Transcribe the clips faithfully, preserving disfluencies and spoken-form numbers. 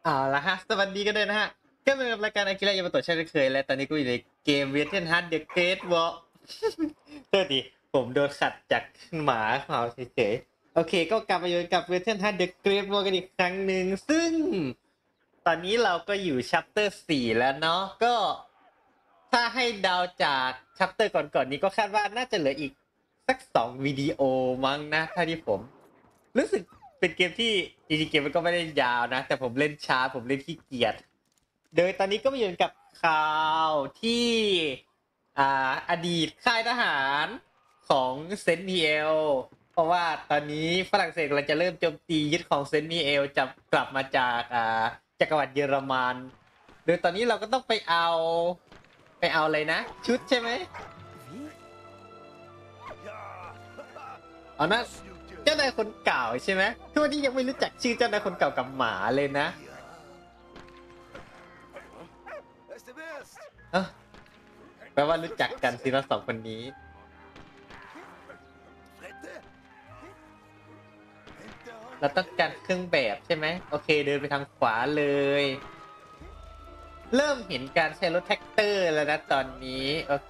เอาละฮะสวัสดีกันด้วยนะฮะก็เป็นรายการอากิระยามาโตะเช่นเคยและตอนนี้กูอยู่ในเกม Wetten Heart The Great War โทษทีผมโดนขัดจากหมาเห่าเฉยๆโอเคก็กลับมาอยู่กับ Wetten Heart The Great War กันอีกครั้งหนึ่งซึ่งตอนนี้เราก็อยู่ชัปเตอร์สี่แล้วเนาะก็ถ้าให้เดาจากชัปเตอร์ก่อนๆนี้ก็คาดว่าน่าจะเหลืออีกสักสองวิดีโอมั้งนะถ้าที่ผม รู้สึกเป็นเกมที่จริงๆเกมมันก็ไม่ได้ยาวนะแต่ผมเล่นช้าผมเล่นขี้เกียจโดยตอนนี้ก็มาอยู่กับข่าวที่อ่าอดีตค่ายทหารของเซนต์มีเอลเพราะว่าตอนนี้ฝรั่งเศสกำลังจะเริ่มโจมตียึดของเซนต์มีเอลจะกลับมาจากอ่าจักรวรรดิเยอรมันโดยตอนนี้เราก็ต้องไปเอาไปเอาอะไรนะชุดใช่ไหมเอานะ เจ้านายคนเก่าใช่ไหมทุกวันนี้ยังไม่รู้จักชื่อเจ้านายคนเก่ากับหมาเลยนะเออแปลว่ารู้จักกันสินะสองคนนี้เราต้องการเครื่องแบบใช่ไหมโอเคเดินไปทางขวาเลยเริ่มเห็นการใช้รถแท็กเตอร์แล้วนะตอนนี้โอเค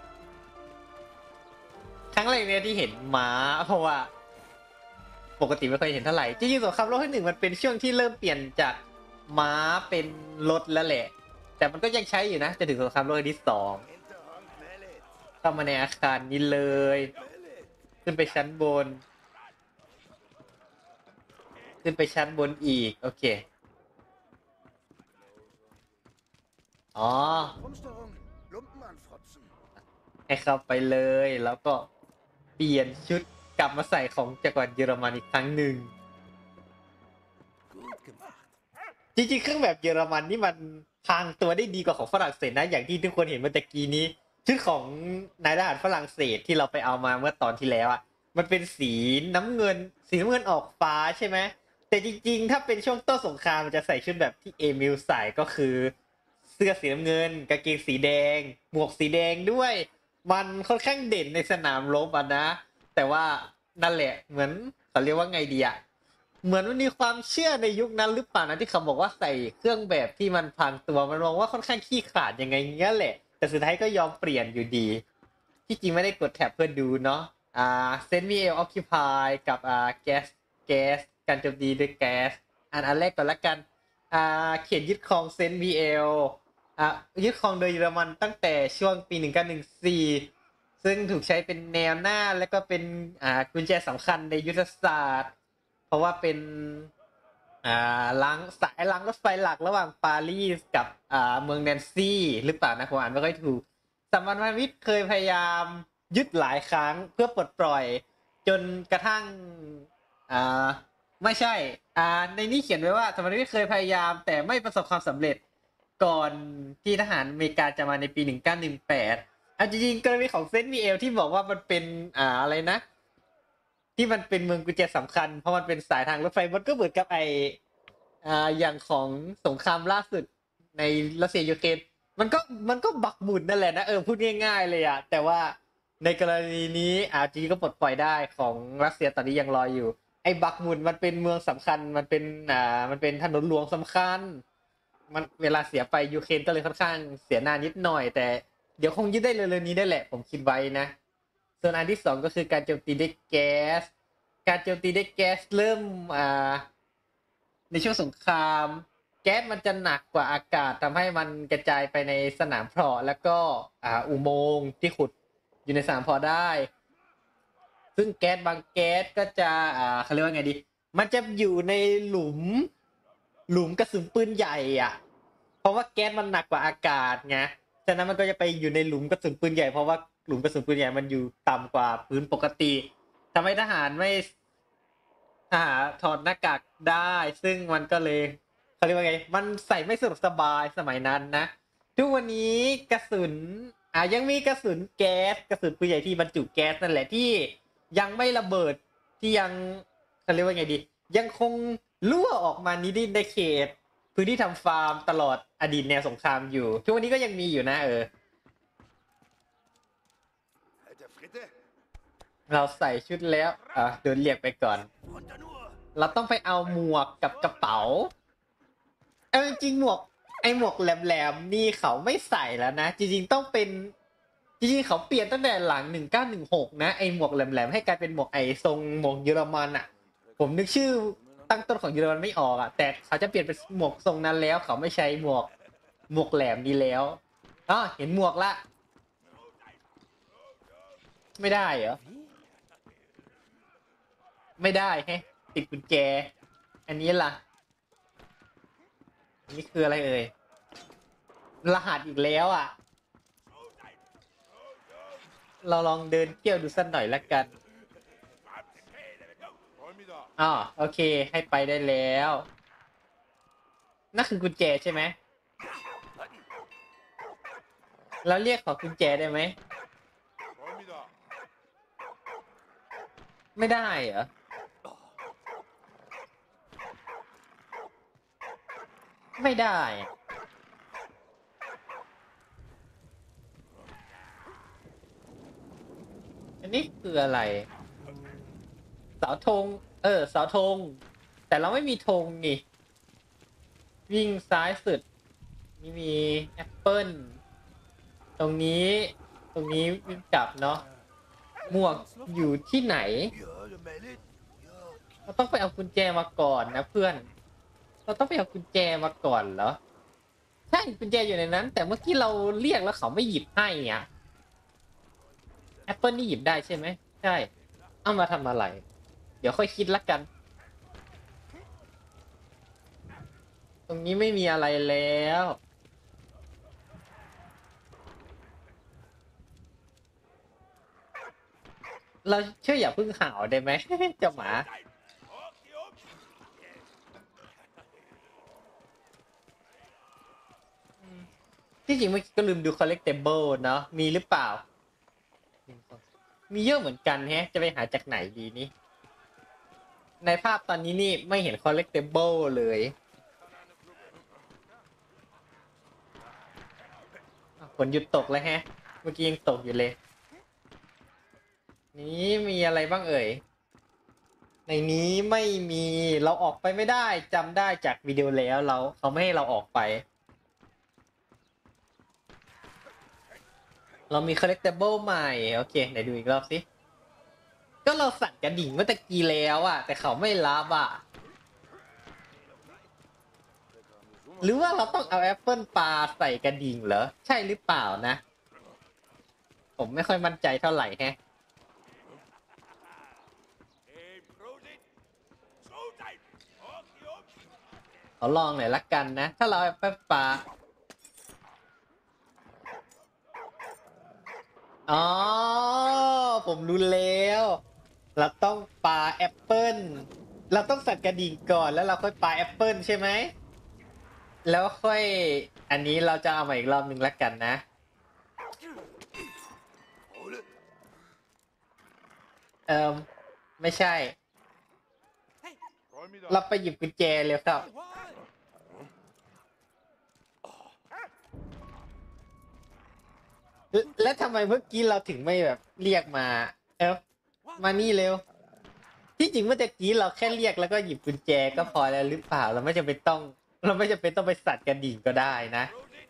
ครั้งแรกเนี่ยที่เห็นม้าเพราะว่าปกติไม่เคยเห็นเท่าไหร่จริงๆสงครามโลกที่หนึ่งมันเป็นช่วงที่เริ่มเปลี่ยนจากม้าเป็นรถแล้วแหละแต่มันก็ยังใช้อยู่นะจนถึงสงครามโลกที่สองเข้ามาในอาคารนี้เลยขึ้นไปชั้นบนขึ้นไปชั้นบนอีกโอเคอ๋อให้เข้าไปเลยแล้วก็เปลี่ยนชุดกลับมาใส่ของจักรวรรดิเยอรมันอีกครั้งหนึ่งจริงๆเครื่องแบบเยอรมันนี่มันพรางตัวได้ดีกว่าของฝรั่งเศสนะอย่างที่ทุกคนเห็นเมื่อตะกี้นี้ชุดของนายทหารฝรั่งเศสที่เราไปเอามาเมื่อตอนที่แล้วอ่ะมันเป็นสีน้ำเงินสีน้ำเงินออกฟ้าใช่ไหมแต่จริงๆถ้าเป็นช่วงต้นสงครามมันจะใส่ชุดแบบที่เอมิลใส่ก็คือเสื้อสีน้ำเงินกางเกงสีแดงหมวกสีแดงด้วยมันค่อนข้างเด่นในสนามรบอ่ะนะแต่ว่านั่นแหละเหมือนเขาเรียกว่าไงดีอะ เหมือนมันมีความเชื่อในยุคนั้นหรือเปล่านะที่เขาบอกว่าใส่เครื่องแบบที่มันพรางตัวมันมองว่าค่อนข้างขี้ขลาดยังไงเงี้ยแหละแต่สุดท้ายก็ยอมเปลี่ยนอยู่ดีที่จริงไม่ได้กดแท็บเพื่อดูเนาะอ่าเซนต์มีเอลออคคิพายกับอ่าแก๊สแก๊สการโจมตีด้วยแก๊สอันอันแรกก่อนละกันอ่าเขียนยึดครองเซนต์มีเอลอ่ายึดครองโดยเยอรมันตั้งแต่ช่วงปีหนึ่งเก้าหนึ่งสี่ซึ่งถูกใช้เป็นแนวหน้าและก็เป็นอ่ากุญแจสำคัญในยุทธศาสตร์ เพราะว่าเป็นอ่าล้างสายล้างรถไฟหลักระหว่างปารีสกับอ่าเมืองแนนซี่หรือเปล่านะผมอ่านไม่ค่อยถูกสัมพันธมิตรเคยพยายามยึดหลายครั้งเพื่อปลดปล่อยจนกระทั่งอ่าไม่ใช่อ่าในนี้เขียนไว้ว่าสัมพันธมิตรเคยพยายามแต่ไม่ประสบความสำเร็จก่อนที่ทหารอเมริกาจะมาในปีหนึ่งเก้าหนึ่งแปดเอาจริงๆกรณีของเซนต์มีเอลที่บอกว่ามันเป็นอ่าอะไรนะ ที่มันเป็นเมืองกุญแจสำคัญเพราะมันเป็นสายทางรถไฟมันก็เหมือนกับไออ่าอย่างของสงครามล่าสุดในรัสเซียยูเครนมันก็มันก็บักหมุนนั่นแหละนะเออพูดง่ายๆเลยอะแต่ว่าในกรณีนี้อาจีก็ปลดปล่อยได้ของรัสเซียตอนนี้ยังรออยู่ไอ้บักหมุนมันเป็นเมืองสำคัญมันเป็นอ่ามันเป็นถนนหลวงสำคัญมันเวลาเสียไปยูเครนก็เลยค่อนข้างเสียหน้านิดหน่อยแต่เดี๋ยวคงยึดได้เร็วๆนี้ได้แหละผมคิดไว้นะส่วนอันที่สองก็คือการโจมตีด้วยแก๊ส การโจมตีด้วยแก๊สเริ่มอ่าในช่วงสงครามแก๊สมันจะหนักกว่าอากาศทำให้มันกระจายไปในสนามเพาะแล้วก็อ่าอุโมงค์ที่ขุดอยู่ในสนามเพาะได้ซึ่งแก๊สบางแก๊สก็จะอ่าเขาเรียกว่าไงดีมันจะอยู่ในหลุมหลุมกระสุนปืนใหญ่อ่ะเพราะว่าแก๊สมันหนักกว่าอากาศไงฉะนั้นมันก็จะไปอยู่ในหลุมกระสุนปืนใหญ่เพราะว่าหลุมกระสุนปืนใหญ่มันอยู่ต่ำกว่าพื้นปกติทำให้ทหารไม่ หาถอดหน้ากากได้ซึ่งมันก็เลยเขาเรียกว่าไงมันใส่ไม่สะดวกสบายสมัยนั้นนะทุกวันนี้กระสุนอ่ายังมีกระสุนแก๊สกระสุนปืนใหญ่ที่บรรจุแก๊สนั่นแหละที่ยังไม่ระเบิดที่ยังเขาเรียกว่าไงดียังคงรั่วออกมานิดในเขตพื้นที่ทำฟาร์มตลอดอดีตแนวสงครามอยู่ทุกวันนี้ก็ยังมีอยู่นะเออเราใส่ชุดแล้วอ่ะโดนเรียกไปก่อนเราต้องไปเอาหมวกกับกระเป๋าเอาจริงๆหมวกไอหมวกแหลมๆนี่เขาไม่ใส่แล้วนะจริงๆต้องเป็นจริงๆเขาเปลี่ยนตั้งแต่หลังหนึ่งเก้าหนึ่งหกนะไอหมวกแหลมๆให้กลายเป็นหมวกไอทรงหมวกเยอรมันอ่ะผมนึกชื่อตั้งต้นของเยอรมันไม่ออกอ่ะแต่เขาจะเปลี่ยนเป็นหมวกทรงนั้นแล้วเขาไม่ใช้หมวกหมวกแหลมนี้แล้วอ๋อเห็นหมวกละไม่ได้เหรอไม่ได้แฮะติดกุญแจอันนี้ล่ะอันนี้คืออะไรเอ่ยรหัสอีกแล้วอ่ะเราลองเดินเที่ยวดูสักหน่อยละกันอ๋อโอเคให้ไปได้แล้วนั่นคือกุญแจใช่ไหมเราเรียกขอกุญแจได้ไหมไม่ได้เหรอไม่ได้อันนี้คืออะไรเสาธงเออเสาธงแต่เราไม่มีธงนี่วิ่งซ้ายสุดนี่มีแอปเปิลตรงนี้ตรงนี้วิ่งกลับเนาะหมวกอยู่ที่ไหนเราต้องไปเอากุญแจมาก่อนนะเพื่อนเราต้องไปเอากุญแจมาก่อนเหรอใช่กุญแจอยู่ในนั้นแต่เมื่อกี้เราเรียกแล้วเขาไม่หยิบให้อ่ะแอปเปิลนี่หยิบได้ใช่ไหมใช่เอามาทำอะไรเดี๋ยวค่อยคิดละกันตรงนี้ไม่มีอะไรแล้วเราเชื่ออย่าเพิ่งห่าวได้ไหม เจ้าหมาที่จริงเมื่อกี้ก็ลืมดู collectible เนาะมีหรือเปล่ามีเยอะเหมือนกันแฮะจะไปหาจากไหนดีนี่ในภาพตอนนี้นี่ไม่เห็น collectible เลยฝนหยุดตกแล้วแฮะเมื่อกี้ยังตกอยู่เลยนี้มีอะไรบ้างเอ่ยในนี้ไม่มีเราออกไปไม่ได้จำได้จากวิดีโอแล้วเราเขาไม่ให้เราออกไปเรามี collectible ใหม่โอเคไหนดูอีกรอบสิก็เราสั่นกระดิ่งเมื่อตะกี้แล้วอะแต่เขาไม่รับอะหรือว่าเราต้องเอาแอปเปิลปลาใส่กระดิ่งเหรอใช่หรือเปล่านะผมไม่ค่อยมั่นใจเท่าไหร่แฮะขอลองหน่อยละกันนะถ้าเราเอาแอปเปิลปลาอ๋อผมรู้แล้วเราต้องปาแอปเปิลเราต้องสั่นกระดิ่งก่อนแล้วเราค่อยปาแอปเปิลใช่ไหมแล้วค่อยอันนี้เราจะเอามาอีกรอบหนึ่งละกันนะเอิมไม่ใช่เราไปหยิบกุญแจเลยครับแล้วแล้วทำไมเมื่อกี้เราถึงไม่แบบเรียกมาเอฟมานี่เร็วที่จริงเมื่อกี้เราแค่เรียกแล้วก็หยิบกุญแจก็พอแล้วหรือเปล่าเราไม่จำเป็นต้องเราไม่จำเป็นต้องไปสั่นกระดิ่งก็ได้นะ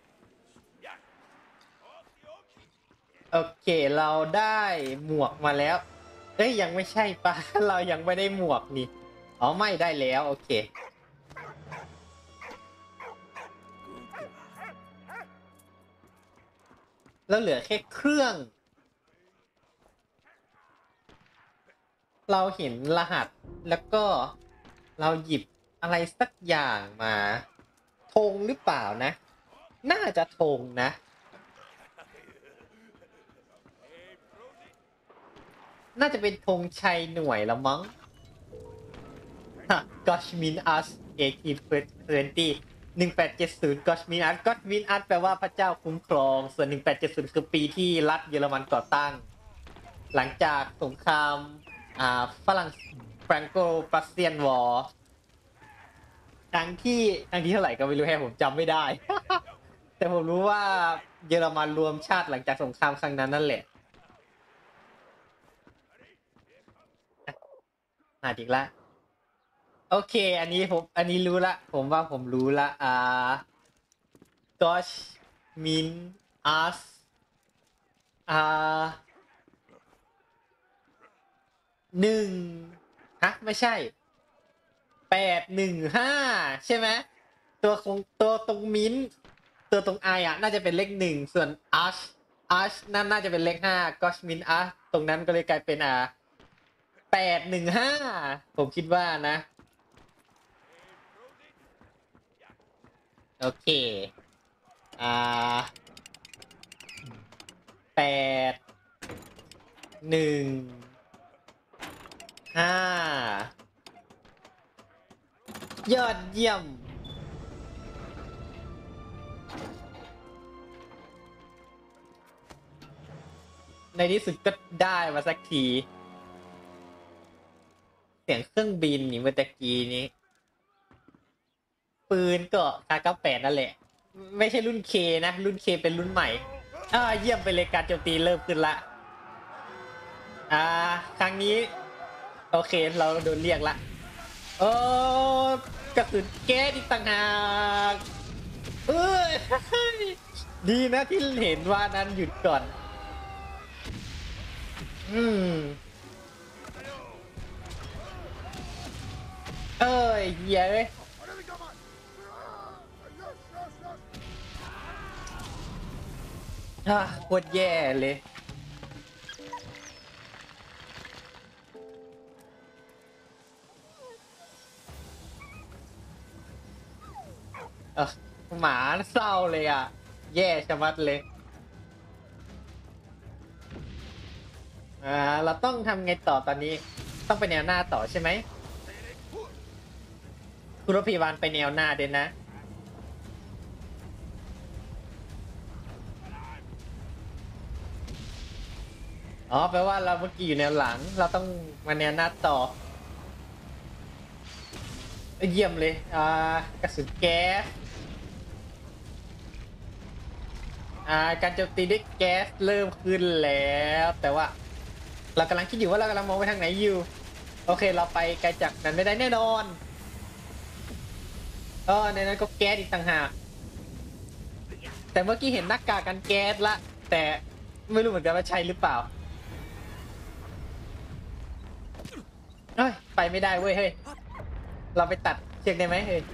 โอเคเราได้หมวกมาแล้วเอ้ยยังไม่ใช่ปะเรายังไม่ได้หมวกนี่อ๋อไม่ได้แล้วโอเคแล้วเหลือแค่เครื่อง เราเห็นรหัสแล้วก็เราหยิบอะไรสักอย่างมาธงหรือเปล่านะน่าจะธงนะน่าจะเป็นธงชัยหน่วยละมั้งฮะ Gosh Min Us เอที twenty หนึ่งแปดเจ็ดศูนย์ Gosh Min Us Gosh Min Us แปลว่าพระเจ้าคุ้มครองส่วนหนึ่งแปดเจ็ดศูนย์คือปีที่รัฐเยอรมันก่อตั้งหลังจากสงครามอ่าฝรั่งแฟรงโกปรัสเซียนวอร์ครั้งที่ครั้งที่เท่าไหร่ก็ไม่รู้แฮะผมจำไม่ได้ แต่ผมรู้ว่าเยอรมันรวมชาติหลังจากสงครามครั้งนั้นนั่นแหละอ่ะมาอีกแล้วโอโอเคอันนี้ผมอันนี้รู้ละผมว่าผมรู้ละอ่า gosh min us อ่าหนึ่งฮะไม่ใช่แปดหนึ่งห้าใช่ไหมตัวของตัวตรงมิ้นตัวตรงไออ่ะน่าจะเป็นเลขหนึ่งส่วน ash ash นั่นน่าจะเป็นเลขห้า gosh min us ตรงนั้นก็เลยกลายเป็นอ่าแปดหนึ่งห้าผมคิดว่านะโอเคอ่าแปดหนึ่งห้ายอดเยี่ยมในที่สุดก็ได้มาสักทีเสียงเครื่องบินนี่เมื่อตะกี้นี้ปืนก็คาเก้าแปดนั่นแหละไม่ใช่รุ่นเคนะรุ่นเคเป็นรุ่นใหม่อ่าเยี่ยมไปเลยการโจมตีเริ่มขึ้นละอ่าครั้งนี้โอเคเราโดนเรียกละโอ้กระสุนแก๊สอีกต่างหากเอ้ยดีนะที่เห็นว่านั้นหยุดก่อนอืมเอ้ยเหี้ยเอ้ยอ่ะโคตรแย่เลยเออหมาเศร้าเลยอ่ะแย่ชะมัดเลยอ่าเราต้องทำไงต่อตอนนี้ต้องไปแนวหน้าต่อใช่ไหมคุณรถพยาบาลไปแนวหน้าเด่นนะอ๋อแปลว่าเราเมื่อกี้อยู่แนวหลังเราต้องมาแนวหน้าต่อเยี่ยมเลยอ่ากระสุนแก๊สอ่าการโจมตีด้วยแก๊สเริ่มขึ้นแล้วแต่ว่าเรากำลังคิดอยู่ว่าเรากำลังมองไปทางไหนอยู่โอเคเราไปไกลจากนั้นไม่ได้แน่นอนเออในนั้นก็แก๊สอีกต่างหากแต่เมื่อกี้เห็นหน้ากากกันแก๊สละแต่ไม่รู้เหมือนกันว่าใช่หรือเปล่าเฮ้ยไปไม่ได้เว้ยเฮ้ยเราไปตัดเชือกได้ไหมเฮ้ย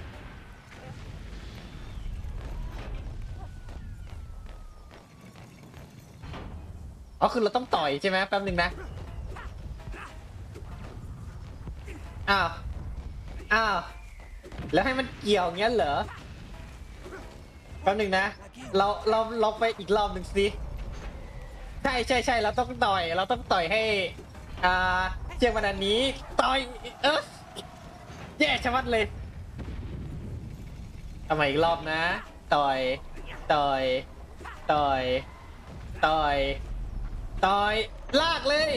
อ๋อคือเราต้องต่อยใช่ไหมแป๊บหนึ่งนะอ้าวอ้าวแล้วให้มันเกี่ยวอย่างเงี้ยเหรอแป๊บหนึ่งนะเราเราเราไปอีกรอบหนึ่งสิใช่ใช่ใช่เราต้องต่อยเราต้องต่อยให้อ่าเชือกมันอันนี้ต่อยเออแย่ชะมัดเลยเอามาอีกรอบนะต่อยต่อยต่อยต่อยต่อยลากเลย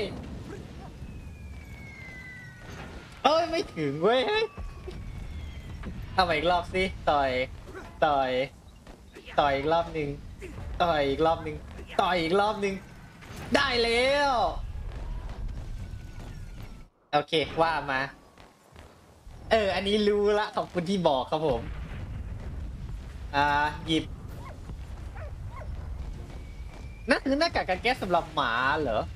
เอ้ยไม่ถึงเว้ยเอามาอีกรอบสิต่อยต่อยต่อยอีกรอบหนึ่งต่อยอีกรอบหนึ่งต่อยอีกรอบหนึ่งได้แล้วโอเคว่ามาเอออันนี้รู้ละขอบคุณที่บอกครับผมอ่าหยิบนั่นคือหน้ากากกันแก๊สสำหรับหมาเหรอ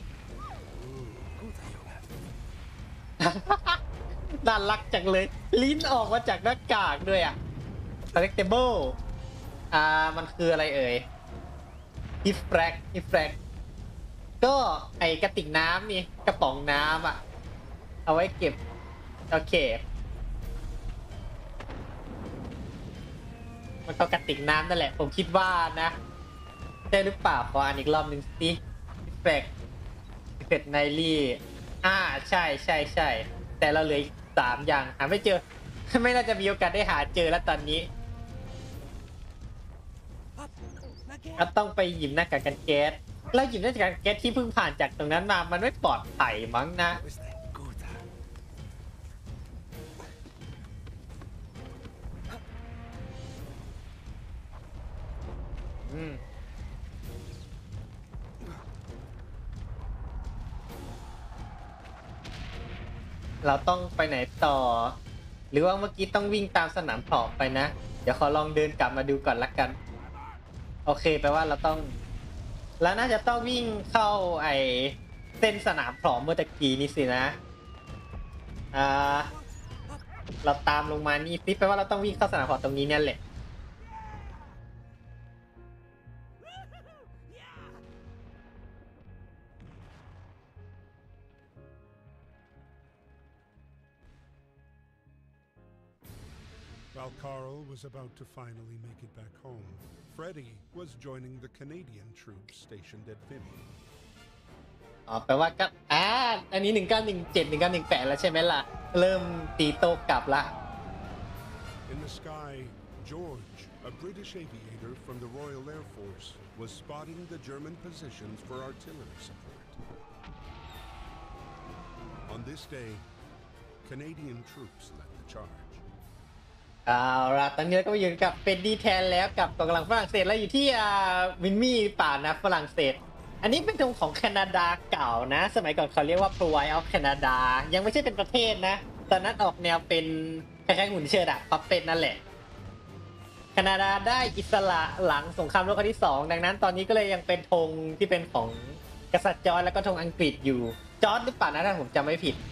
น่ารักจังเลยลิ้นออกมาจากหน้ากากด้วยอ่ะ collectible อ่ามันคืออะไรเอ่ย refract refract ก็ไอกระติกน้ำนี่กระป๋องน้ำอ่ะเอาไว้เก็บโอเคมันก็กระติกน้ำนั่นแหละผมคิดว่านะใช่หรือเปล่าขออ่านอีกรอบหนึ่งสิ refract refract n i l y อ่าใช่ใช่ใช่แต่เราเหลืออีกสามอย่างหาไม่เจอไม่น่าจะมีโอกาสได้หาเจอแล้วตอนนี้เราต้องไปหยิบหน้ากากกันแก๊สแล้วหยิบหน้ากากกันแก๊สที่เพิ่งผ่านจากตรงนั้นมามันไม่ปลอดภัยมั้งนะอืมเราต้องไปไหนต่อหรือว่าเมื่อกี้ต้องวิ่งตามสนามเพาะไปนะเดี๋ยวขอลองเดินกลับมาดูก่อนละกันโอเคแปลว่าเราต้องแล้วน่าจะต้องวิ่งเข้าไอเส้นสนามเพาะเมื่อตะกี้นี่สินะอ่าเราตามลงมานี่สิแปลว่าเราต้องวิ่งเข้าสนามเพาะตรงนี้เนี่ยแหละ While Carl was about to finally make it back home, Freddy was joining the Canadian troops stationed at Vimy. อ๋อแปลว่าก็อ่าอันนี้หนึ่งเก้าหนึ่งเจ็ด หนึ่งเก้าหนึ่งแปดแล้วใช่ไหมล่ะเริ่มตีโต้กลับละ In the sky, George, a British aviator from the Royal Air Force, was spotting the German positions for artillery support. On this day, Canadian troops led the charge. เอาละตอนนี้เราก็มาอยู่กับเป็นดีแทนแล้วกับกองกำลังฝรั่งเศสแล้วอยู่ที่อ่าวินมี่ป่านะฝรั่งเศสอันนี้เป็นธงของแคนาดาเก่านะสมัยก่อนเขาเรียกว่า Province of Canada ยังไม่ใช่เป็นประเทศนะตอนนั้นออกแนวเป็นคล้ายๆหุ่นเชิดอะพับเป็ดนั่นแหละแคนาดาได้อิสระหลังสงครามโลกครั้งที่สองดังนั้นตอนนี้ก็เลยยังเป็นธงที่เป็นของกษัตริย์จอร์จแล้วก็ธงอังกฤษอยู่จอร์จหรือเปล่านะถ้าผมจำไม่ผิด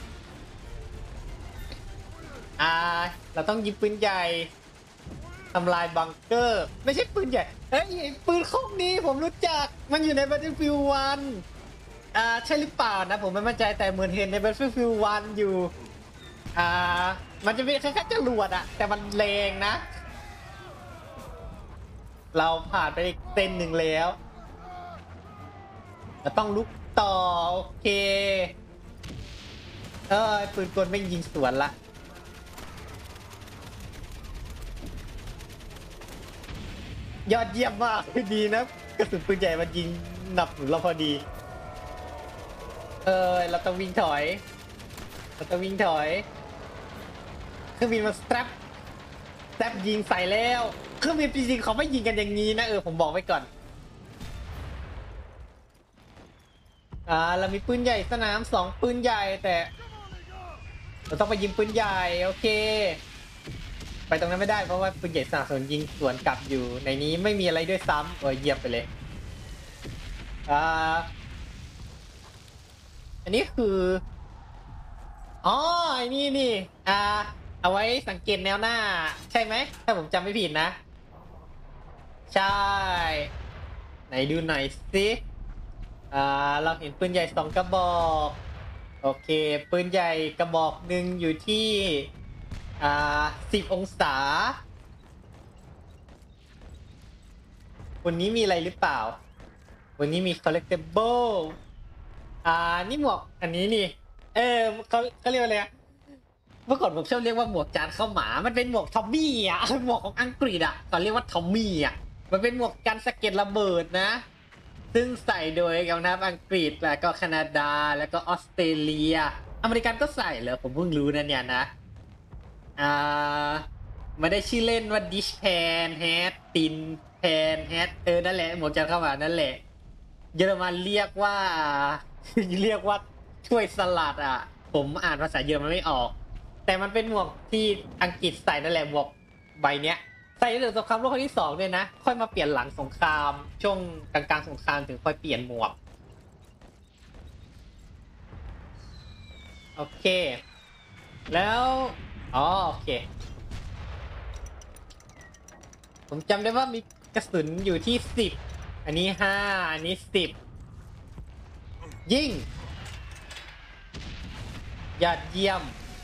อ่าเราต้องยิงปืนใหญ่ทำลายบังเกอร์ไม่ใช่ปืนใหญ่เอ้ยปืนคกนี้ผมรู้จักมันอยู่ใน Battlefield วันอ่าใช่หรือเปล่านะผมไม่มั่นใจแต่เหมือนเห็นใน Battlefield วันอยู่อ่ามันจะเป็นคล้ายๆจรวดอะแต่มันแรงนะเราผ่านไปอีกเส้นหนึ่งแล้วเราต้องลุกต่อโอเคเออปืนกลไม่ยิงสวนละยอดเยี่ยมมากดีนะกระสุนปืนใหญ่มันยิงหนับเราพอดีเออเราต้องวิ่งถอยเราต้องวิ่งถอยเครื่องบินมาสแตรปสแตรปยิงใส่แล้วเครื่องบินจริงๆเขาไม่ยิงกันอย่างนี้นะเออผมบอกไว้ก่อนอ่าเรามีปืนใหญ่สนามสองปืนใหญ่แต่เราต้องไปยิงปืนใหญ่โอเคไปตรงนั้นไม่ได้เพราะว่าปืนใหญ่สนับสนุนยิงสวนกลับอยู่ในนี้ไม่มีอะไรด้วยซ้ำโอ้ยเยี่ยมไปเลยอ่าอันนี้คืออ๋อไอ้นี่นี่อ่าเอาไว้สังเกตแนวหน้าใช่ไหมถ้าผมจำไม่ผิดนะใช่ไหนดูหน่อยสิอ่าเราเห็นปืนใหญ่สองกระบอกโอเคปืนใหญ่กระบอกหนึ่งอยู่ที่อ่าสิบองศาวันนี้มีอะไรหรือเปล่าวันนี้มี collectible อ่านี่หมวกอันนี้นี่เออเขาเขาเรียกว่าอะไรเมื่อก่อนผมชอบเรียกว่าหมวกจานข้าวหมามันเป็นหมวกทอมมี่อ่ะหมวกของอังกฤษอ่ะเขาเรียกว่าทอมมี่อ่ะมันเป็นหมวกกันสะเก็ดระเบิดนะซึ่งใส่โดยกองทัพอังกฤษแล้วก็แคนาดาแล้วก็ออสเตรเลียอเมริกันก็ใส่เหรอผมเพิ่งรู้นะเนี่ยนะอ่าไม่ได้ชื่อเล่นว่าดิชแพนแฮตตินแพนแฮตเออนั่นแหละหมวกจานข้าวหมานั่นแหละเยอรมันเรียกว่า เรียกว่าถ้วยสลัดอ่ะผมอ่านภาษาเยอรมันไม่ออกแต่มันเป็นหมวกที่อังกฤษใส่นั่นแหละหมวกใบเนี้ยใส่ตั้งแต่สงครามโลกครั้งที่สองเลยนะค่อยมาเปลี่ยนหลังสงครามช่วงกลางๆสงครามถึงค่อยเปลี่ยนหมวกโอเคแล้วอ๋อโอเคผมจำได้ว่ามีกระสุนอยู่ที่สิบอันนี้ห้าอันนี้สิบยิงยอดเยี่ยม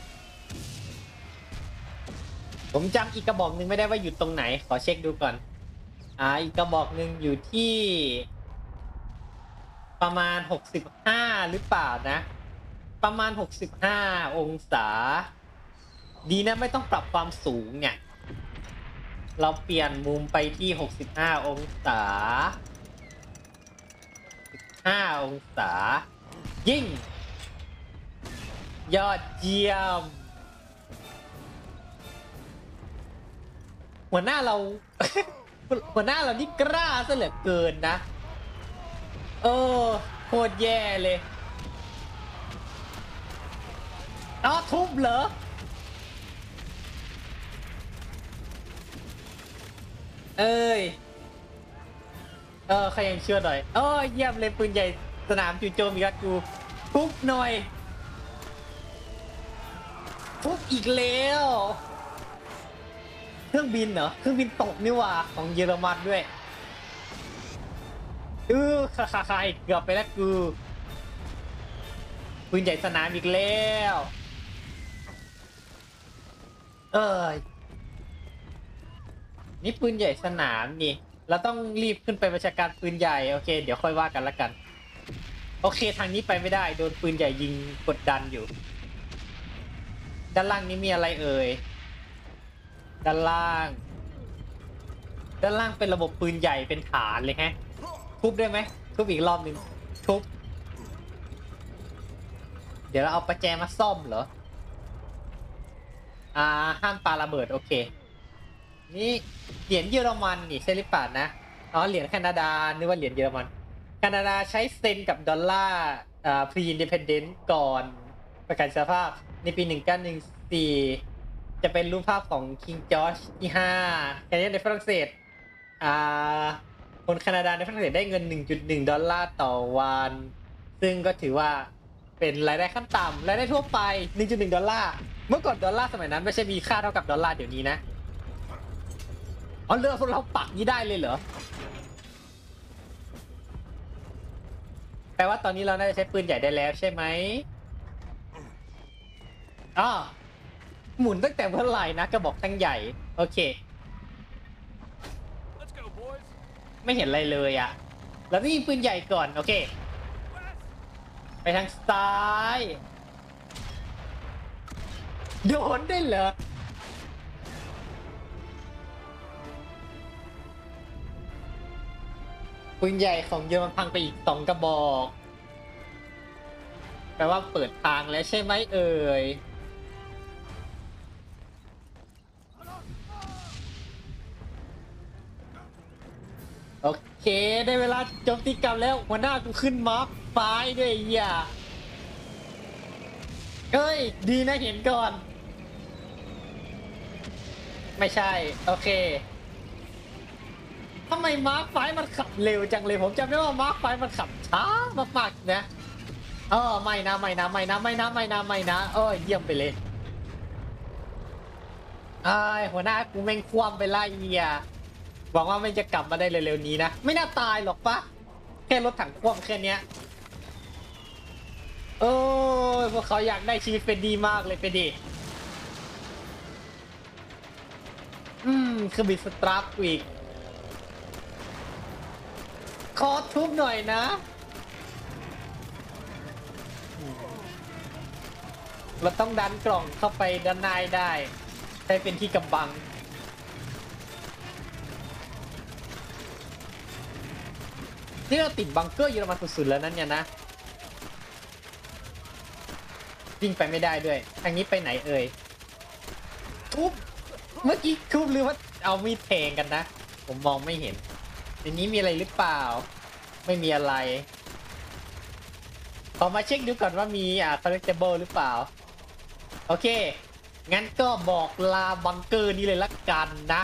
ผมจำอีกกระบอกหนึ่งไม่ได้ว่าอยู่ตรงไหนขอเช็คดูก่อนอ่าอีกกระบอกหนึ่งอยู่ที่ประมาณหกสิบห้าหรือเปล่านะประมาณหกสิบห้าองศาดีนะไม่ต้องปรับความสูงเนี่ยเราเปลี่ยนมุมไปที่หกสิบห้าองศาห้าองศายิงยอดเยี่ยมหัวหน้าเรา หัวหน้าเรานี่กล้าซะเหลือเกินนะเออโคตรแย่เลยอ๋อทุบเหรอเอ้ยเออใครยังเชื่อหน่อยเออเยี่ยมเลยปืนใหญ่สนามจู่โจมอีกแล้วกูทุบหน่อยทุบอีกแล้วเครื่องบินเหรอเครื่องบินตกนี่หว่าของเยอรมันด้วยเออคาคาคาเกือบไปแล้วกูปืนใหญ่สนามอีกแล้วเออนี่ปืนใหญ่สนามนี่เราต้องรีบขึ้นไปประชาการปืนใหญ่โอเคเดี๋ยวค่อยว่ากันละกันโอเคทางนี้ไปไม่ได้โดนปืนใหญ่ยิงกดดันอยู่ด้านล่างนี้มีอะไรเอ่ยด้านล่างด้านล่างเป็นระบบปืนใหญ่เป็นฐานเลยฮะทุบได้ไหมทุบอีกรอบหนึ่งทุบเดี๋ยวเราเอาประแจมาซ่อมเหรออ่าห้ามปาระเบิดโอเคนี่เหรียญเยอรมันนี่ใช่หรือเปล่านะอ๋อเหรียญแคนาดานึกว่าเหรียญเยอรมันแคนาดาใช้เซนกับดอลลาร์อ่าพรีอินดิเพนเดนต์ก่อนประกาศสภาพในปีหนึ่งเก้าหนึ่งสี่จะเป็นรูปภาพของคิงจอร์จที่ห้าแคนาดาในฝรั่งเศสอ่าคนแคนาดาในฝรั่งเศสได้เงิน หนึ่งจุดหนึ่ง ดอลลาร์ต่อวันซึ่งก็ถือว่าเป็นรายได้ขั้นต่ำรายได้ทั่วไป หนึ่งจุดหนึ่ง ดอลลาร์เมื่อก่อนดอลลาร์สมัยนั้นไม่ใช่มีค่าเท่ากับดอลลาร์เดี๋ยวนี้นะอ๋อเรือพวกเราปักนี้ได้เลยเหรอแปลว่าตอนนี้เราน่าจะใช้ปืนใหญ่ได้แล้วใช่ไหมอ๋อหมุนตั้งแต่เมื่อไหร่นะกระบอกตั้งใหญ่โอเคไม่เห็นอะไรเลยอ่ะเราต้องยิงปืนใหญ่ก่อนโอเคไปทางซ้ายโดนได้เหรอปืนใหญ่ของเยอรมันพังไปอีกสองกระบอกแปลว่าเปิดทางแล้วใช่ไหมเอ่ยโอเคได้เวลาโจมตีกลับแล้วหัวหน้ากูขึ้นมาร์คไฟด้วยอย่าเอ้ยดีนะเห็นก่อนไม่ใช่โอเคทำไมมาร์คไฟมันขับเร็วจังเลยผมจำได้ว่ามาร์คไฟมันขับช้ามากๆนะเออไม่นะไม่นะไม่นะไม่นะไม่นะไม่นะเออเยี่ยมไปเลยไอ้หัวหน้ากูแม่งคว่ำไปไล่เอียหวังว่ามันจะกลับมาได้เร็วๆนี้นะไม่น่าตายหรอกปะแค่รถถังคว่ำแค่เนี้ยโอ้ยพวกเขาอยากได้ชีวิตเป็นดีมากเลยไปดิอืมคือบิสตราฟอีกขอทุบหน่อยนะเราต้องดันกล่องเข้าไปด้านในได้ใช้เป็นที่กำบังนี่เราติดบังเกอร์เยอรมันสุดๆแล้วนั่นเนี่ยนะวิ่งไปไม่ได้ด้วยทางนี้ไปไหนเอ่ยทุบเมื่อกี้ทุบหรือว่าเอามีดแทงกันนะผมมองไม่เห็นในนี้มีอะไรหรือเปล่าไม่มีอะไรขอมาเช็คดูก่อนว่ามีอ่า collectible หรือเปล่าโอเคงั้นก็บอกลาบังเกอร์นี้เลยละกันนะ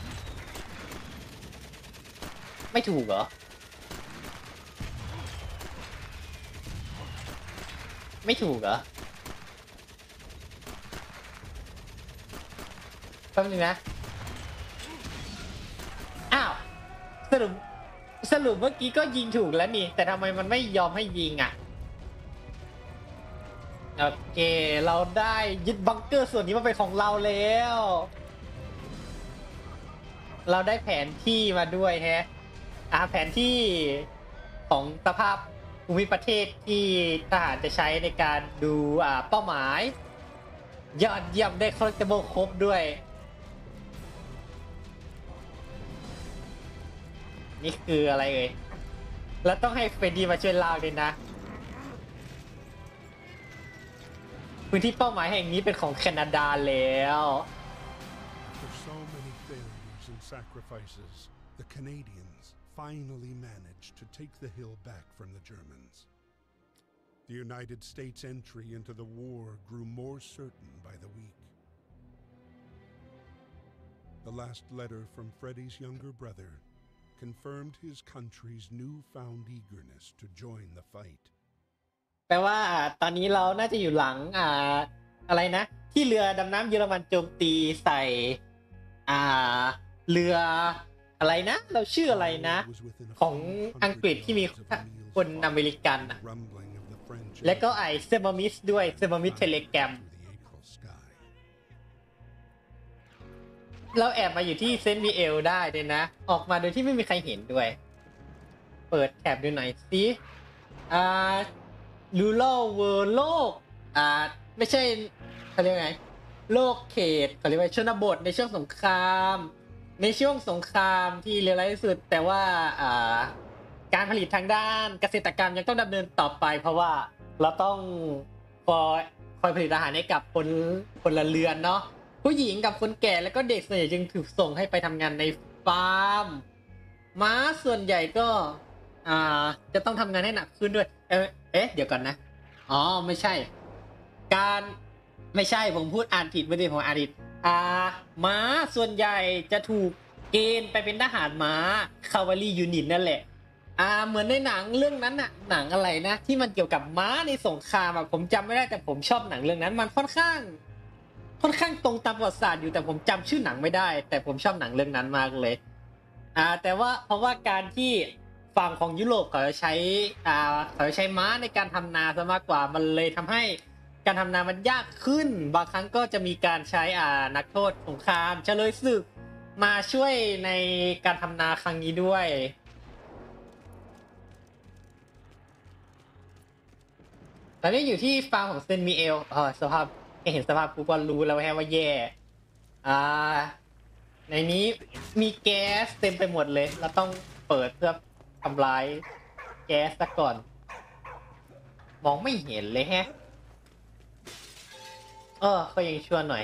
ไม่ถูกเหรอไม่ถูกเหรอแป๊บนึงนะอ้าวสรุปสรุปเมื่อกี้ก็ยิงถูกแล้วนี่แต่ทำไมมันไม่ยอมให้ยิงอ่ะโอเคเราได้ยึดบังเกอร์ส่วนนี้มาเป็นของเราแล้วเราได้แผนที่มาด้วยแฮะอ่าแผนที่ของสภาพภูมิประเทศที่ทหารจะใช้ในการดูอ่าเป้าหมายยอดเยี่ยมได้คอลเลกติเบิลครบด้วยนี่คืออะไรเอ่ยแล้วต้องให้เฟรดดี้มาช่วยเล่าด้วยนะพื้นที่เป้าหมายแห่งนี้เป็นของแคนาดาแล้ว After so many failures and sacrifices, the Canadians finally managed to take the hill back from the Germans. The United States' entry into the war grew more certain by the week. โ The last letter from Freddy's younger brother confirmed his country's newfound eagerness to join the fight. แปลว่าตอนนี้เราน่าจะอยู่หลังอ่าอะไรนะที่เรือดำน้ำเยอรมันโจมตีใส่อ่าเรืออะไรนะเราชื่ออะไรนะของอังกฤษที่มีคนอเมริกันอะและก็ไอเซมามิสด้วยเซมามิสเทเลแกรมเราแอบมาอยู่ที่เซนต์มิเอลได้เลยนะออกมาโดยที่ไม่มีใครเห็นด้วยเปิดแถบดูหน่อยสิอ่ารูโลเวอร์โลกอ่าไม่ใช่เขาเรียกไงโลกเขตเขาเรียกว่าชนบทในช่วงสงครามในช่วงสงครามที่เลวร้ายที่สุดแต่ว่าอ่าการผลิตทางด้านเกษตรกรรมยังต้องดำเนินต่อไปเพราะว่าเราต้องคอยคอยผลิตอาหารให้กับคนคนละเรือนเนาะผู้หญิงกับคนแก่แล้วก็เด็กส่วนใหญ่จึงถูกส่งให้ไปทำงานในฟาร์มม้าส่วนใหญ่ก็อ่าจะต้องทำงานให้หนักขึ้นด้วยเอ๊ะเอ๊ะเดี๋ยวก่อนนะอ๋อไม่ใช่การไม่ใช่ผมพูดอ่านผิดไม่ได้ผมอ่านผิดอ่าม้าส่วนใหญ่จะถูกเกณฑ์ไปเป็นทหารม้า Cavalry Unit นั่นแหละอ่าเหมือนในหนังเรื่องนั้นน่ะหนังอะไรนะที่มันเกี่ยวกับม้าในสงครามอ่ะผมจำไม่ได้แต่ผมชอบหนังเรื่องนั้นมันค่อนข้างค่อนข้างตรงตามประวัติศาสตร์อยู่แต่ผมจำชื่อหนังไม่ได้แต่ผมชอบหนังเรื่องนั้นมากเลยอ่าแต่ว่าเพราะว่าการที่ฝั่งของยุโรปเขาจะใช้อ่าเขาจะใช้ม้าในการทำนาซะมากกว่ามันเลยทำให้การทำนามันยากขึ้นบางครั้งก็จะมีการใช้อ่านักโทษสงครามเฉลยศึกมาช่วยในการทำนาครั้งนี้ด้วยตอนนี้อยู่ที่ฟาร์มของเซนมิเอลอ๋อสภาพเห็นสภาพกูก็รู้แล้วแฮะว่าแย่อ่าในนี้มีแก๊สเต็มไปหมดเลยเราต้องเปิดเพื่อทำลายแก๊สซะก่อนมองไม่เห็นเลยแฮะเออก็ยังชั่วหน่อย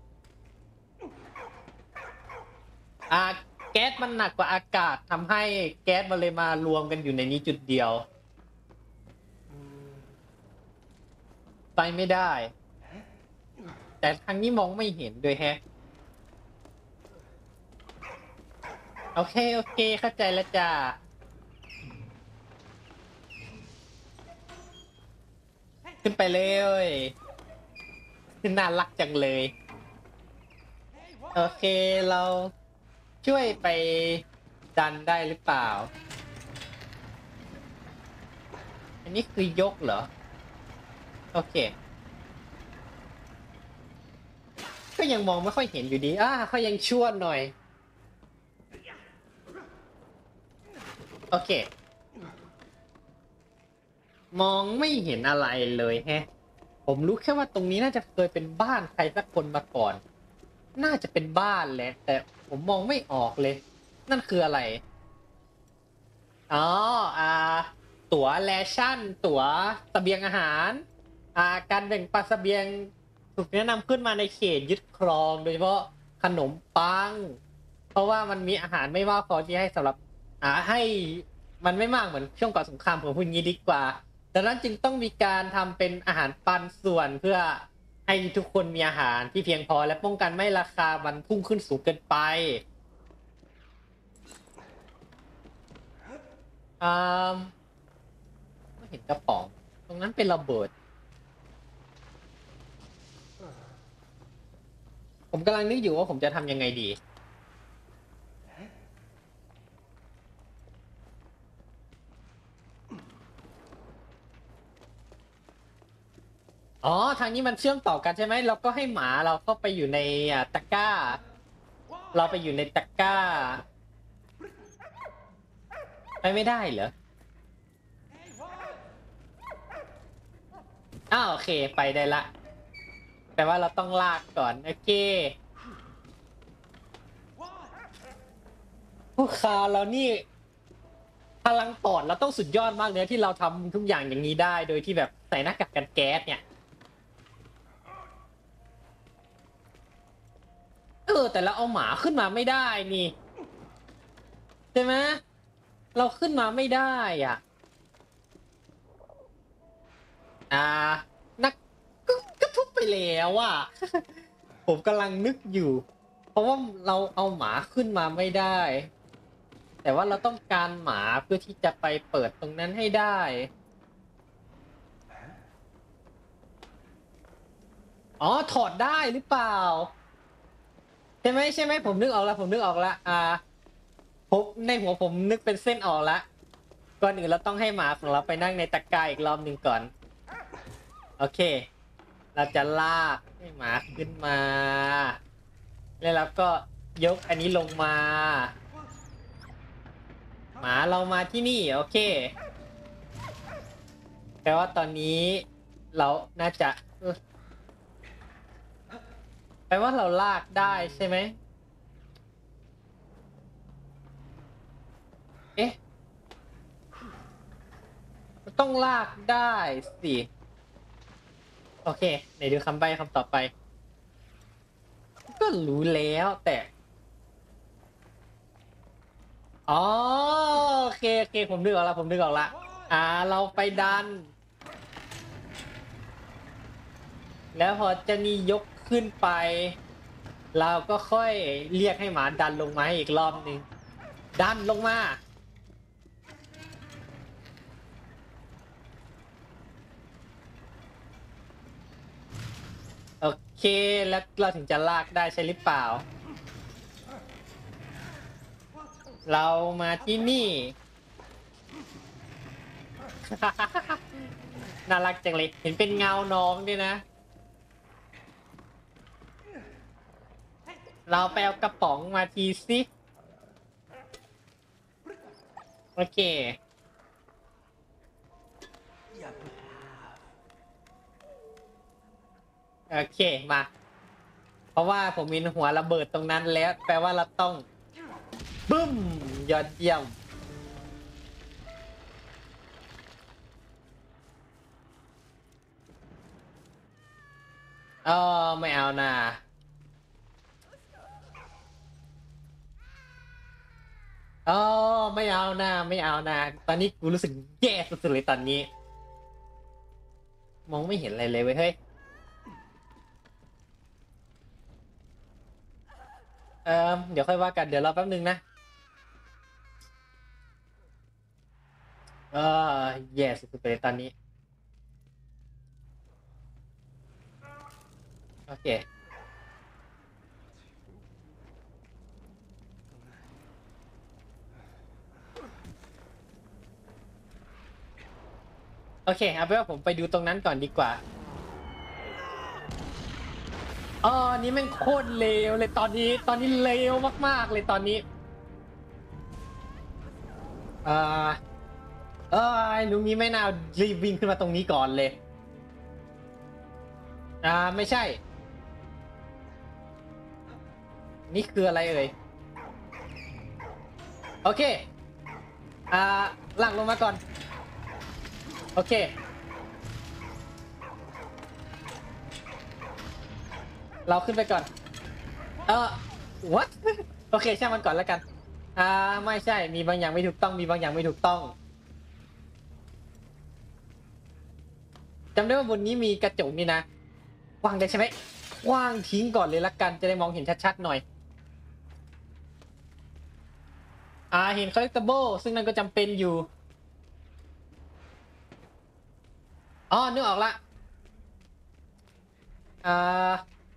อ่าแก๊สมันหนักกว่าอากาศทำให้แก๊สมันเลยมารวมกันอยู่ในนี้จุดเดียวไปไม่ได้แต่ทางนี้มองไม่เห็นด้วยแฮะโอเคโอเคเข้าใจแล้วจ้าขึ้นไปเลยน่ารักจังเลยโอเคเราช่วยไปดันได้หรือเปล่าอันนี้คือยกเหรอโอเคก็ยังมองไม่ค่อยเห็นอยู่ดีอ่าเขายังชั่วหน่อยโอเคมองไม่เห็นอะไรเลยแฮะผมรู้แค่ว่าตรงนี้น่าจะเคยเป็นบ้านใครสักคนมาก่อนน่าจะเป็นบ้านแหละแต่ผมมองไม่ออกเลยนั่นคืออะไรอ๋ออ่าตั๋วแรชั่นตั๋วเสบียงอาหารอ่าการแบ่งปันเสบียงถูกแนะนำขึ้นมาในเขตยึดครองโดยเฉพาะขนมปังเพราะว่ามันมีอาหารไม่มากพอที่ให้สำหรับอ่าให้มันไม่มากเหมือนช่วงก่อนสงครามผมพูดงี้ดีกว่าดังนั้นจึงต้องมีการทำเป็นอาหารปันส่วนเพื่อให้ทุกคนมีอาหารที่เพียงพอและป้องกันไม่ให้ราคามันพุ่งขึ้นสูงเกินไปอ่าไม่เห็นกระป๋องตรงนั้นเป็นระเบิดผมกำลังนึกอยู่ว่าผมจะทำยังไงดีอ๋อทางนี้มันเชื่อมต่อกันใช่ไหมเราก็ให้หมาเราเข้าไปอยู่ในตะกร้าเราไปอยู่ในตะกร้าไปไม่ได้เหรออ้าวโอเคไปได้ละแต่ว่าเราต้องลากก่อนโอเคผู้ค้าเรานี่พลังปอดเราต้องสุดยอดมากเลยที่เราทำทุกอย่างอย่างนี้ได้โดยที่แบบใส่หน้ากากกันแก๊สเนี่ยเออแต่เราเอาหมาขึ้นมาไม่ได้นี่ใช่ไหมเราขึ้นมาไม่ได้อ่ะอ่านักก็ก็ทุบไปแล้วอ่ะผมกำลังนึกอยู่ราะว่าเราเอาหมาขึ้นมาไม่ได้ แต่ว่าเราต้องการหมาเพื่อที่จะไปเปิดตรงนั้นให้ได้อ๋อถอดได้หรือเปล่าใช่ไหมใช่ไหมผมนึกออกแล้วผมนึกออกแล้วอ่าผมในหัวผมนึกเป็นเส้นออกละก่อนอื่นเราต้องให้หมาของเราไปนั่งในตะกร้าอีกรอบหนึ่งก่อนโอเคเราจะลากให้หมาขึ้นมาแล้วเราก็ยกอันนี้ลงมาหมาเรามาที่นี่โอเคแปลว่าตอนนี้เราน่าจะแปลว่าเราลากได้ใช่ไหมเอ๊ะต้องลากได้สิโอเคไหนดูคำใบ้คำต่อไปก็รู้แล้วแต่อ๋อโอเคโอเคผมนึกออกแล้วผมนึกออกละอ่าเราไปดันแล้วพอเจะนี่ยกขึ้นไปเราก็ค่อยเรียกให้หมาดันลงมาให้อีกรอบหนึ่งดันลงมาโอเคแล้วเราถึงจะลากได้ใช่หรือเปล่าเรามาที่นี่ น่ารักจังเลยเห็นเป็นเงาน้องด้วยนะเราไปเอากระป๋องมาทีสิโอเคโอเคมาเพราะว่าผมมีหัวระเบิดตรงนั้นแล้วแปลว่าเราต้องบึ้มยอดเยี่ยมอ๋อไม่เอานะอ๋อไม่เอานะไม่เอานะตอนนี้กูรู้สึกแย่สุดๆเลยตอนนี้มองไม่เห็นอะไรเลยเว้ยเฮ้ยเออเดี๋ยวค่อยว่ากันเดี๋ยวรอแป๊บนึงนะเออแย่สุดๆไปเลยตอนนี้โอเคโอเคเอาเป็นว่าผมไปดูตรงนั้นก่อนดีกว่าอ๋อนี่แม่งโคตรเลวเลยตอนนี้ตอนนี้เลวมากๆเลยตอนนี้อ่าเอ้ยลุงนี้ไม่น่ารีบวิ่งขึ้นมาตรงนี้ก่อนเลยอ่าไม่ใช่นี่คืออะไรเอ่ยโอเคอ่าลากลงมาก่อนโอเคเราขึ้นไปก่อนเออ what โอเคช่างมันก่อนแล้วกันอ่าไม่ใช่มีบางอย่างไม่ถูกต้องมีบางอย่างไม่ถูกต้องจำได้ว่าบนนี้มีกระจกนี่นะวางได้ใช่ไหมวางทิ้งก่อนเลยละกันจะได้มองเห็นชัดๆหน่อยอ่าเห็น collectible ซึ่งนั่นก็จำเป็นอยู่อ๋อนึกออกละอ่า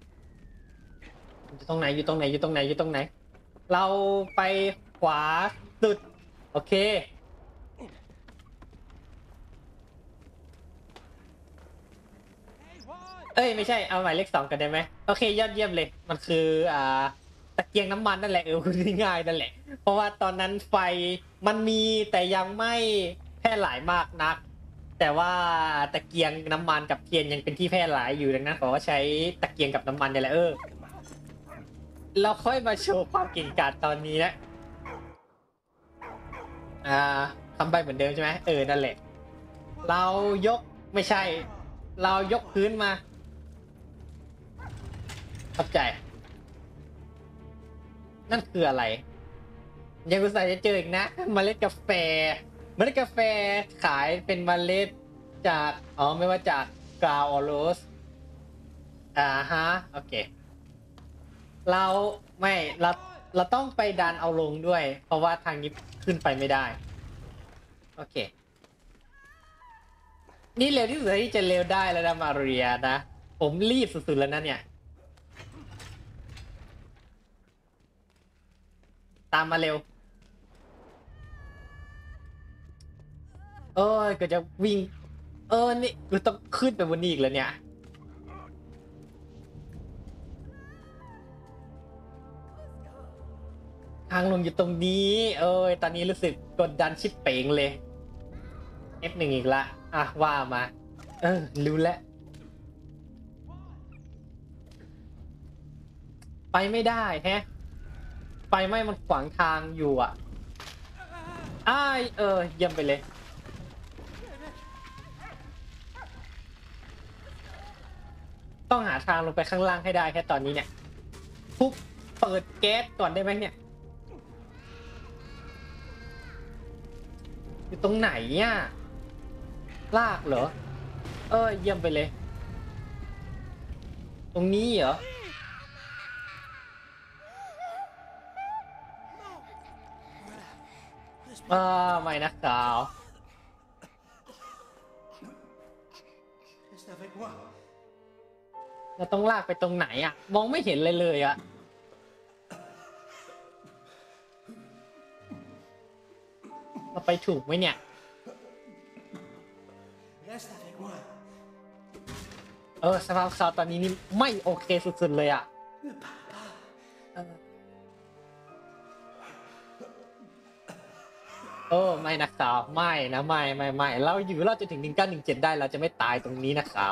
อยู่ตรงไหนอยู่ตรงไหนอยู่ตรงไหนอยู่ตรงไหนเราไปขวาสุดโอเคเอ้ยไม่ใช่เอาหมายเลขสองกันได้ไหมโอเคยอดเยี่ยมเลยมันคืออ่าตะเกียงน้ำมันนั่นแหละเออพูดง่ายๆนั่นแหละเพราะว่าตอนนั้นไฟมันมีแต่ยังไม่แพร่หลายมากนักแต่ว่าตะเกียงน้ำมันกับเทียนยังเป็นที่แพร่หลายอยู่ดังนั้นขอใช้ตะเกียงกับน้ำมันนี่แหละเออเราค่อยมาโชว์ความเก่งกาจตอนนี้นะอ่าทำไปเหมือนเดิมใช่ไหมเออนั่นแหละเรายกไม่ใช่เรายกพื้นมาเข้าใจนั่นคืออะไรยังอุตส่าห์จะเจออีกนะเมล็ดกาแฟเมล็ดกาแฟขายเป็นเมล็ดจากอ๋อไม่ว่าจากกราวออโรสอ่าฮะโอเคเราไม่เราเราต้องไปดันเอาลงด้วยเพราะว่าทางนี้ขึ้นไปไม่ได้โอเคนี่เร็วที่สุดที่จะเร็วได้แล้วนะมาเรียนะผมรีบสุดๆแล้วนะเนี่ยตามมาเร็วเออก็จะวิ่งเออนี่กูต้องขึ้นไปบนนี้อีกแล้วเนี่ยทางลงอยู่ตรงนี้เอ้ยตอนนี้รู้สึกกดดันชิบเป๋งเลย เอฟ หนึ่ง อีกละอ่ะว่ามาเออรู้แล้วไปไม่ได้แฮะไฟไหม้มันขวางทางอยู่อ่ะอ้ายเออเยี่ยมไปเลยต้องหาทางลงไปข้างล่างให้ได้แค่ตอนนี้เนี่ยทุบเปิดแก๊สก่อนได้ไหมเนี่ยอยู่ตรงไหนอ่ะลากเหรอเออเยี่ยมไปเลยตรงนี้เหรออ่าไม่นะสาวเราต้องลากไปตรงไหนอ่ะมองไม่เห็นเลยเลยอ่ะเราไปถูกไหมเนี่ยเออสภาพซาวตอนนี้นี่ไม่โอเคสุดๆเลยอ่ะเออไม่นะสาวไม่นะไม่ไม่ไม่เราอยู่เราจะถึงหนึ่งเก้าหนึ่งเจ็ดได้เราจะไม่ตายตรงนี้นะสาว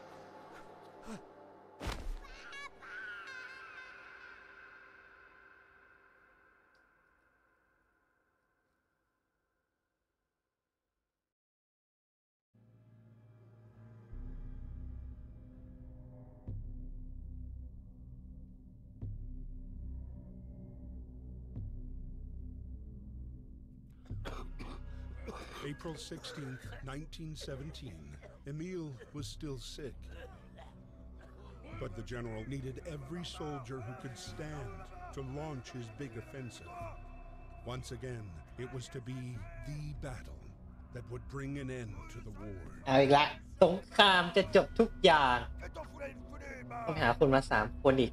April sixteenth, nineteen seventeen. Emile was still sick. But the general needed every soldier who could stand to launch his big offensive. Once again, it was to be the battle that would bring an end to the war. เอาอีกละสงครามจะจบทุกอย่างต้องหาคนมาสามคนอีก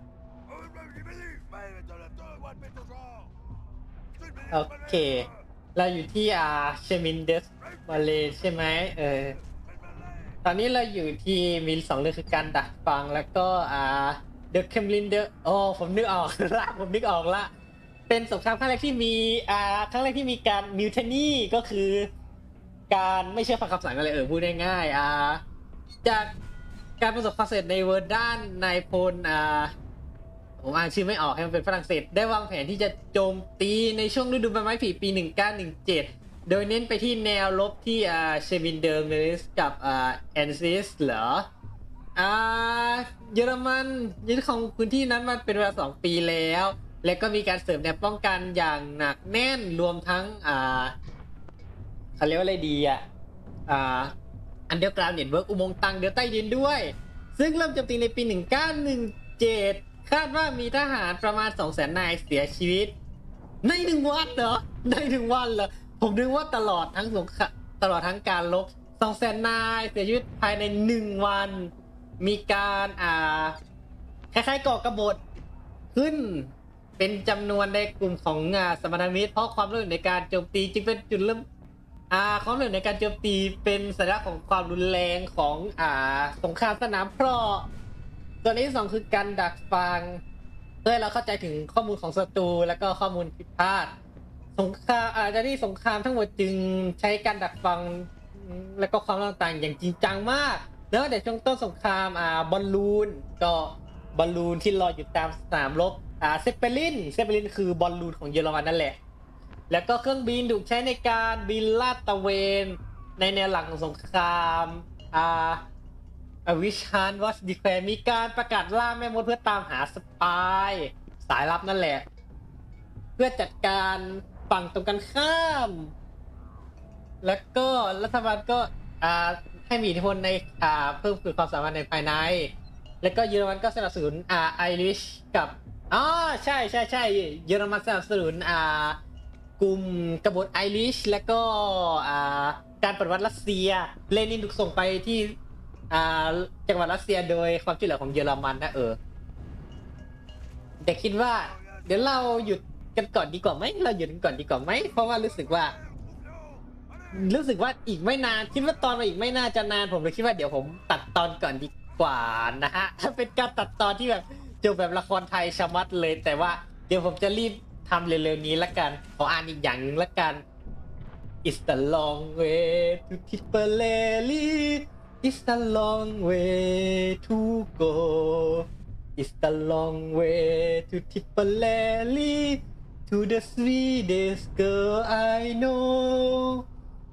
โอเคเราอยู่ที่อาเชมินเดสมาเลใช่ไหมเออตอนนี้เราอยู่ที่มีสองเรื่องคือการดักฟังแล้วก็อ่าเดอะเคมลินเดอร์โอ้ผมนึกออกละผมนึกออกละเป็นสงครามครั้งแรกที่มีอ่าครั้งแรกที่มีการมิวเทนีก็คือการไม่เชื่อฟังคำสั่งอะไรเออพูดง่ายๆอ่าจากการประสบความสำเร็จในเวอร์ด้านนายพลอ่าผมอ่านชื่อไม่ออกให้มันเป็นฝรั่งเศสได้วางแผนที่จะโจมตีในช่วงฤดูใบไม้ผลิปีหนึ่งเก้าหนึ่งเจ็ดโดยเน้นไปที่แนวรบที่อ่าเชมินเดอร์เมริสกับอ่าแอนซิสเหรออ่าเยอรมันยึดครองพื้นที่นั้นมาเป็นเวลาสองปีแล้วและก็มีการเสริมแนวป้องกันอย่างหนักแน่นรวมทั้งอ่าเขาเรียกว่าอะไรดีอ่ะอ่าอันเดอร์กราวด์เน็ตเวิร์กอุโมงค์ตังเดือใต้ดินด้วยซึ่งเริ่มโจมตีในปีหนึ่งเก้าหนึ่งเจ็ดคาดว่ามีทหารประมาณ สองแสน นายเสียชีวิตในหนึ่งวันเหรอในหนึ่งวันเหรอผมนึกว่าตลอดทั้งสงครามตลอดทั้งการลบ สองแสน นายเสียชีวิตภายในหนึ่งวันมีการอ่าคล้ายๆก่อกบฏขึ้นเป็นจำนวนในกลุ่มของอ่าสมรมิตรเพราะความร่วมมือในการโจมตีจึงเป็นจุดเริ่มอ่าความร่วมมือในการโจมตีเป็นสัญลักษณ์ของความรุนแรงของอ่าสงครามสนามเพราะตัวที่สองคือการดักฟังเพื่อให้เราเข้าใจถึงข้อมูลของศัตรูและก็ข้อมูลผิดพลาดสงครามอาจจะที่สงครามทั้งหมดจึงใช้การดักฟังและก็ความต่างๆอย่างจริงจังมากแล้วแต่ช่วงต้นสงครามอ่าบอลลูนก็บอลลูนที่ลอยอยู่ตามสนามรบอ่าเซเปลินเซเปลินคือบอลลูนของเยอรมันนั่นแหละแล้วก็เครื่องบินถูกใช้ในการบินลาดตระเวนในแนวหลังของสงครามอ่าวิชันวอสดีแควร์มีการประกาศล่าแม่มดเพื่อตามหาสปายสายลับนั่นแหละเพื่อจัดการฝั่งตรงกันข้ามแล้วก็รัฐบาลก็อ่าให้มีอิทธิพลในอ่าเพิ่มขีดความสามารถในภายในแล้วก็เยอรมันก็สนับสนุนอ่าไอริชกับอ๋อใช่ใช่ใช่เยอรมันสนับสนุนอ่ากลุ่มกบฏไอริชและก็อ่าการปฏิวัติรัสเซียเลนินถูกส่งไปที่อ่าจังหวัดรัสเซียโดยความช่วยเหลือของเยอรมันนะเออแต่คิดว่าเดี๋ยวเราหยุดกันก่อนดีกว่าไหมเราหยุดกันก่อนดีกว่าไหมเพราะว่ารู้สึกว่ารู้สึกว่าอีกไม่นานคิดว่าตอนมาอีกไม่น่าจะนานผมเลยคิดว่าเดี๋ยวผมตัดตอนก่อนดีกว่านะฮะถ้าเป็นการตัดตอนที่แบบจบแบบละครไทยชะมัดเลยแต่ว่าเดี๋ยวผมจะรีบทำเร็วๆนี้ละกันขออ่านอีกอย่างหนึ่งละกัน It's the long way to Tipperary It's the long way to go It's the long way to Tipperary To the sweetest girl I know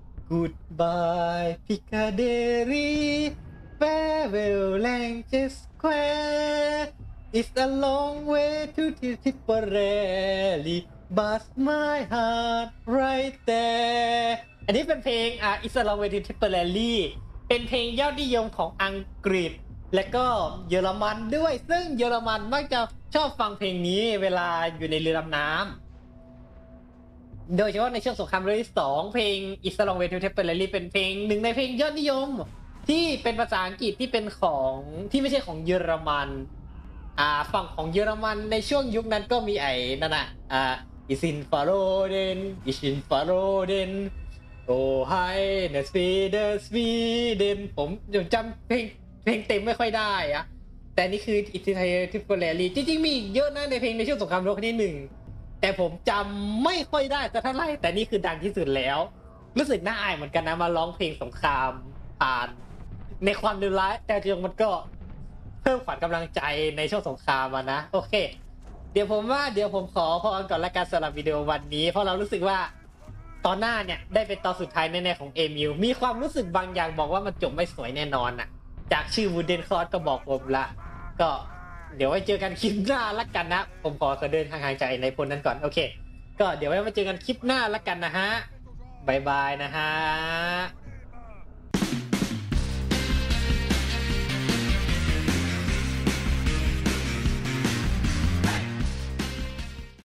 Goodbye Piccadilly Farewell Lancaster Square It's a long way to Tipperary But my heart right there อันนี้เป็นเพลงอ่ะ It's a long way to Tipperary เป็นเพลงยอดนิยมของอังกฤษและก็เยอรมันด้วยซึ่งเยอรมันมักจะชอบฟังเพลงนี้เวลาอยู่ในเรือดำน้ำโดยเฉพาะในช่วงสงครามโลกที่สองเพลง It's a long way to Tipperary เป็นเพลงหนึ่งในเพลงยอดนิยมที่เป็นภาษาอังกฤษที่เป็นของที่ไม่ใช่ของเยอรมันอ่าฝั่งของเยอรมันในช่วงยุคนั้นก็มีไอ้นั่นน่ะอ่า Is in Faroden Is in Faroden Oh hi the Sweden Sweden ผมยังจำเพลงเพลงเต็มไม่ค่อยได้อะแต่นี่คือ It's a long way to Tipperary จริงๆมีอีกเยอะนะในเพลงในช่วงสงครามโลกครั้งที่หนึ่งแต่ผมจำไม่ค่อยได้สักเท่าไหร่แต่นี่คือดังที่สุดแล้วรู้สึกน่าอายเหมือนกันนะมาร้องเพลงสงครามผ่านในความเลวร้ายแต่จริงๆมันก็เพิ่มขวัญกำลังใจในช่วงสงครามอะนะโอเคเดี๋ยวผมว่าเดี๋ยวผมขอพรก่อนละกันสำหรับวิดีโอวันนี้เพราะเรารู้สึกว่าตอนหน้าเนี่ยได้เป็นตอนสุดท้ายแน่ๆของเอมิวมีความรู้สึกบางอย่างบอกว่ามันจบไม่สวยแน่นอนอะจากชื่อวูดเดนคลอสก็บอกผมละก็เดี๋ยวไว้เจอกันคลิปหน้าละกันนะผมขอเดินทางห่างจากในพลนั้นก่อนโอเคก็เดี๋ยวไว้มาเจอกันคลิปหน้าละกันนะฮะบายบายนะฮะ